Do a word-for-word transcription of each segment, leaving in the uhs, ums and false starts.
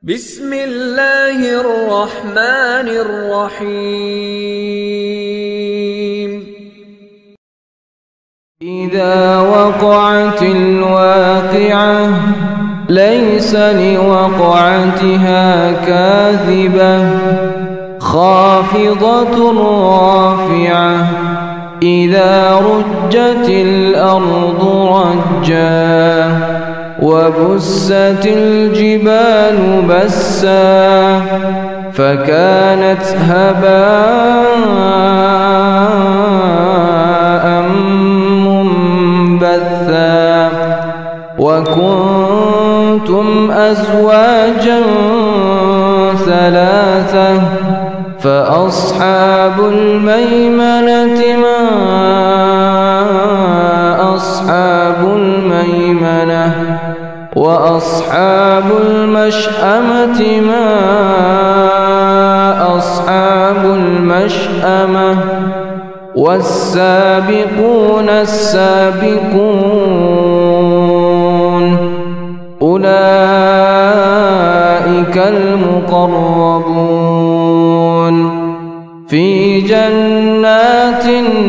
بسم الله الرحمن الرحيم. إذا وقعت الواقعة ليس لوقعتها كاذبة خافضة رافعة إذا رجت الأرض رجا وبست الجبال بسا فكانت هباء منبثا وكنتم أزواجا ثلاثة فأصحاب الميمنة ما أصحاب الميمنة وأصحاب المشأمة ما أصحاب المشأمة والسابقون السابقون أولئك المقربون في جنات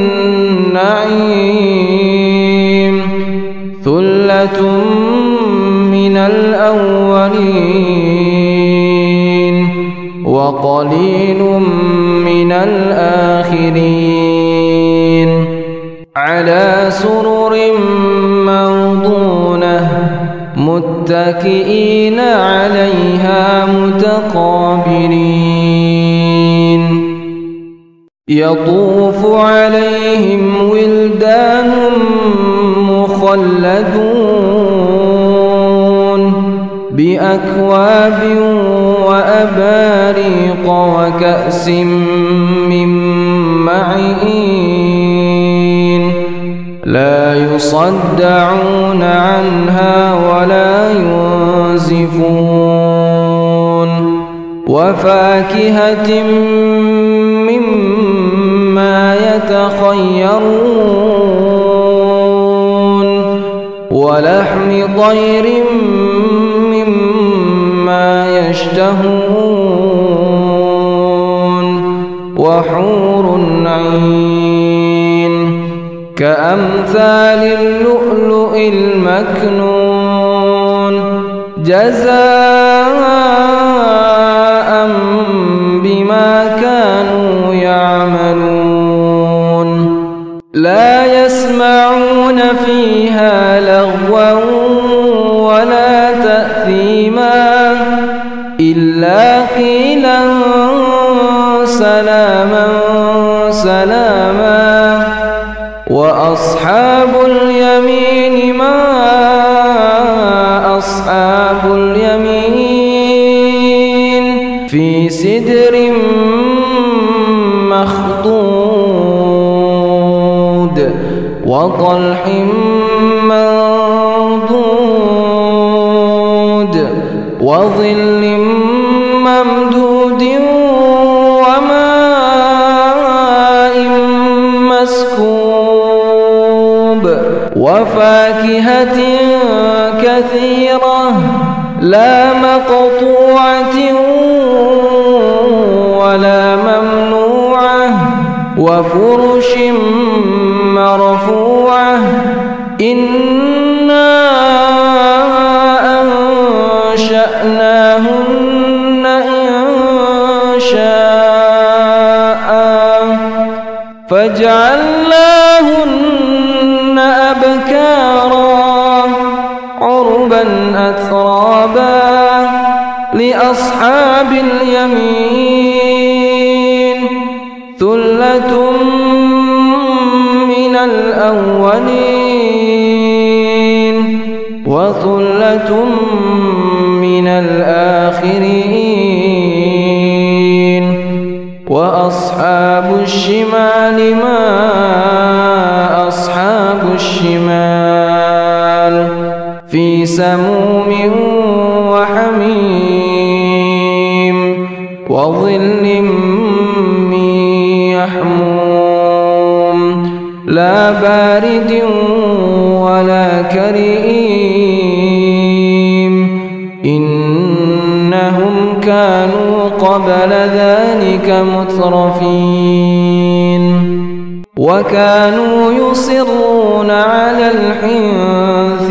النعيم ثلة من الأولين وقليل من الآخرين على سرر موضونة متكئين عليها متقابلين يطوف عليهم ولدان مخلدون بأكواب وأباريق وكأس من معين لا يصدعون عنها ولا ينزفون وفاكهة مما يتخيرون ولحم طير مما يشتهون وحور عين كأمثال اللؤلؤ المكنون جزاء بما كانوا يعملون لا يسمعون فيها لغوا ولا تأثيما إلا قيلا سلاما سلاما وأصحاب اليمين ما أصحاب اليمين في سدر مخضود وطلح منضود وظل ممدود وماء مسكوب وفاكهة كثيرة لا مقطوعة ولا ممنوعة وفرش مرفوعة إنا أنشأناهن إنشاء فجعلناهن أبكارا عربا أترابا لأصحاب اليمين ثلة من الأولين وثلة من الآخرين وأصحاب الشمال ما أصحاب الشمال في سموم وحميم وظل من يحموم لا بارد ولا كريم إنهم كانوا قبل ذلك مترفين وكانوا يصرون على الحنث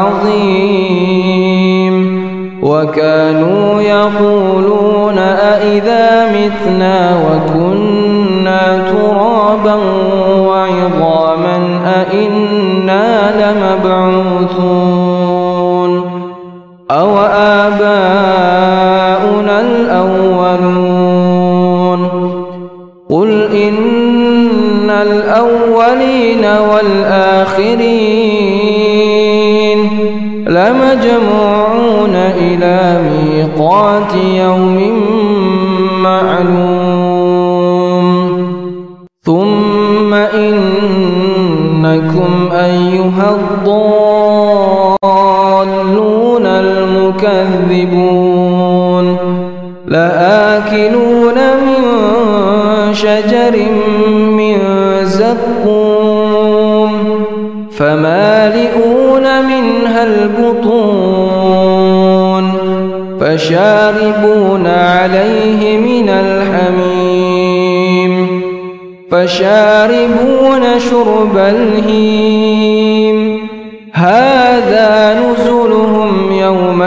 العظيم وكانوا يقولون أإذا متنا وكنا ترابا وعظاما أإنا لمبعوثون أو آباؤنا الأولون قل إن الأولين والآخرين لمجموعون إلى ميقات يوم معلوم ثم إنكم أيها الضالون المكذبون لآكلون من شجر من زقوم فمالئون منها البطون فشاربون عليه من الحميم فشاربون شرب الهيم هذا نزلهم يوم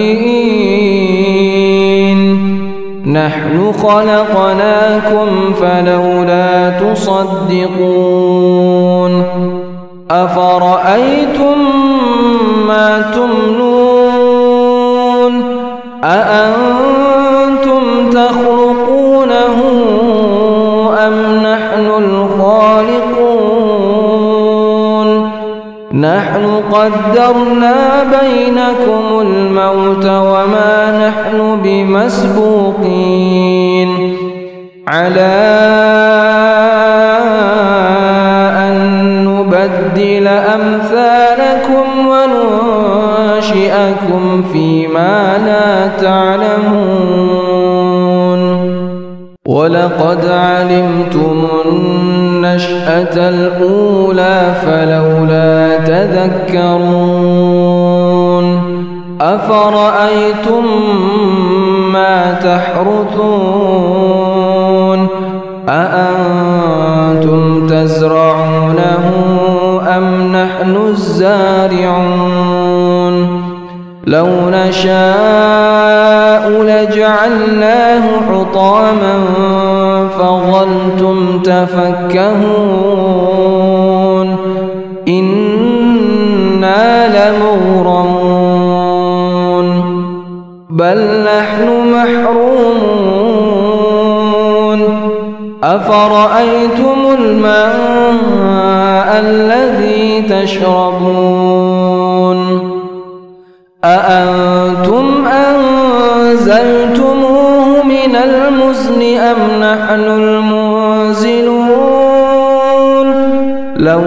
الدين نحن خلقناكم فلولا تصدقون أفرأيتم ما تمنون أأنتم تخلقونه أم نحن الخالقون نحن قدرنا بينكم الموت وما نحن بمسبوقين على أن نبدل أمثالكم وننشئكم فيما لا تعلمون ولقد علمتم النشأة الأولى فلولا تذكرون أفرأيتم ما تحرثون أأنتم تزرعونه أم نحن الزارعون لو نشاء لجعلناه حطاما فظلتم تفكهون إنا لمغرمون بل نحن محرومون أفرأيتم الماء الذي تشربون أأنتم أنزلتموه من المزن أم نحن المنزلون لو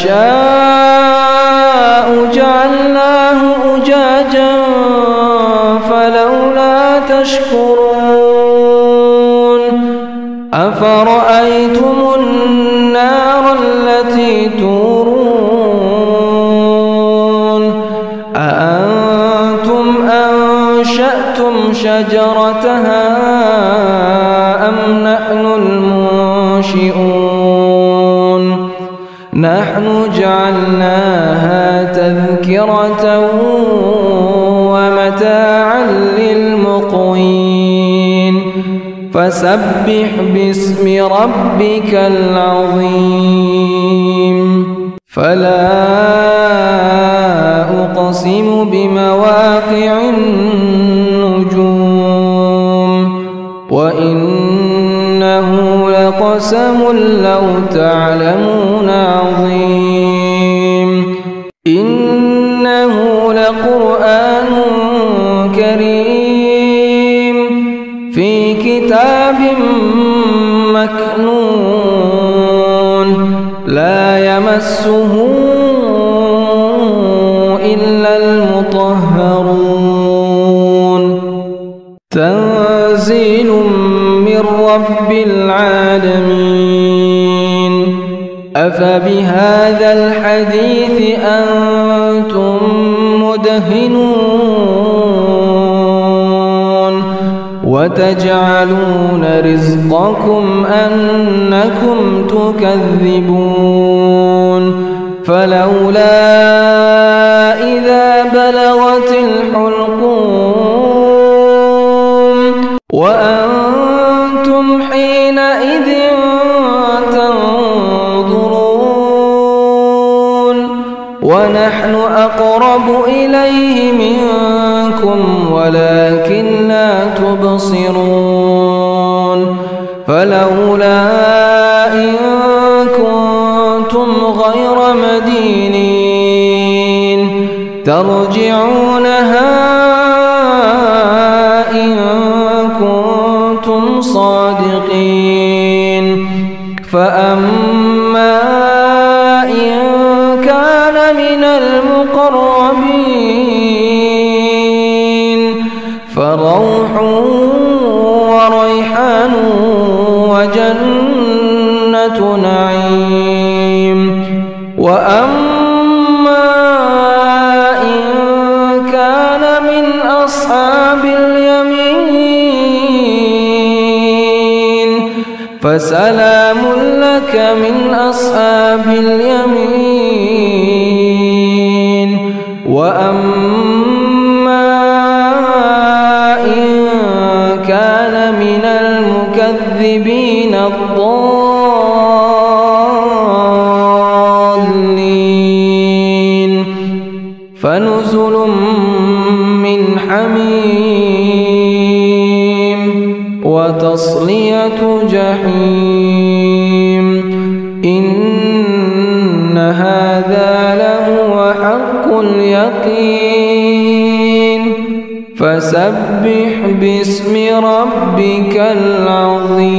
نشاء جعلناه أجاجا فلولا تشكرون أفرأيتم النار التي تورون أأنتم أنشأتم شجرتها أم نحن المنشئون نحن جعلناها تذكرة ومتاعا للمقوين فسبح باسم ربك العظيم فلا أقسم بمواقع النجوم وإنه لقسم لو تعلمون عظيم إنه لقرآن كريم في كتاب مكنون لا يمسه إلا المطهرون تنزيل من رب العالمين أفبهذا الحديث أنتم مدهنون وتجعلون رزقكم أنكم تكذبون فلولا إذا بلغت الحلقوم وأنتم حينئذ تنظرون ونحن أقرب إليه منكم ولكن لا تبصرون فلولا إن كنتم غير مدينين ترجعونها إن كنتم صادقين فأما إن كان من المقربين فروح وريحان وجنة نعيم وأما إن كان من أصحاب اليمين فسلام لك من أصحاب اليمين وأما إن كان من المكذبين الضالين فنزل من حميم وتصلية جحيم إن هذا لهو حق اليقين فسبح باسم ربك العظيم.